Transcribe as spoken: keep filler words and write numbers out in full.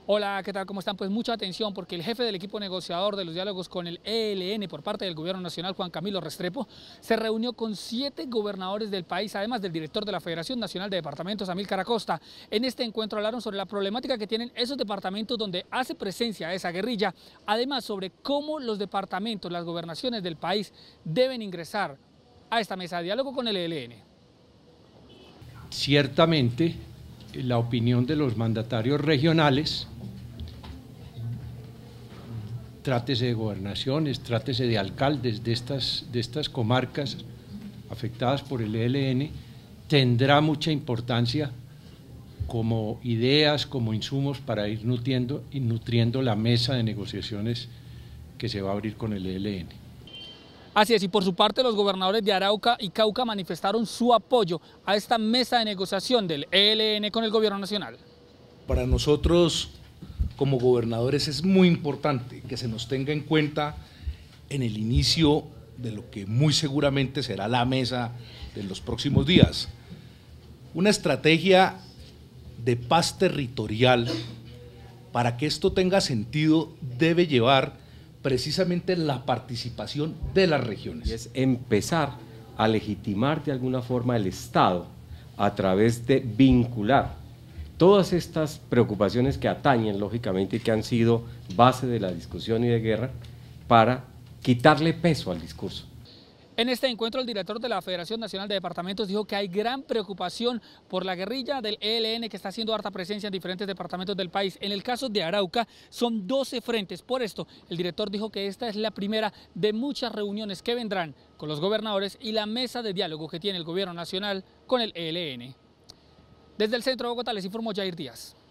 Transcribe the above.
Hola, ¿qué tal? ¿Cómo están? Pues mucha atención porque el jefe del equipo negociador de los diálogos con el E L N por parte del gobierno nacional, Juan Camilo Restrepo, se reunió con siete gobernadores del país, además del director de la Federación Nacional de Departamentos, Amílcar Acosta. En este encuentro hablaron sobre la problemática que tienen esos departamentos donde hace presencia esa guerrilla, además sobre cómo los departamentos, las gobernaciones del país deben ingresar a esta mesa de diálogo con el E L N. Ciertamente, la opinión de los mandatarios regionales, trátese de gobernaciones, trátese de alcaldes de estas, de estas comarcas afectadas por el E L N, tendrá mucha importancia como ideas, como insumos para ir nutriendo, y nutriendo la mesa de negociaciones que se va a abrir con el E L N. Así es, y por su parte los gobernadores de Arauca y Cauca manifestaron su apoyo a esta mesa de negociación del E L N con el gobierno nacional. Para nosotros, como gobernadores, es muy importante que se nos tenga en cuenta en el inicio de lo que muy seguramente será la mesa de los próximos días. Una estrategia de paz territorial, para que esto tenga sentido, debe llevar precisamente la participación de las regiones. Y es empezar a legitimar de alguna forma el Estado a través de vincular todas estas preocupaciones que atañen lógicamente y que han sido base de la discusión y de guerra para quitarle peso al discurso. En este encuentro, el director de la Federación Nacional de Departamentos dijo que hay gran preocupación por la guerrilla del E L N que está haciendo harta presencia en diferentes departamentos del país. En el caso de Arauca son doce frentes. Por esto, el director dijo que esta es la primera de muchas reuniones que vendrán con los gobernadores y la mesa de diálogo que tiene el gobierno nacional con el E L N. Desde el centro de Bogotá les informó Jair Díaz.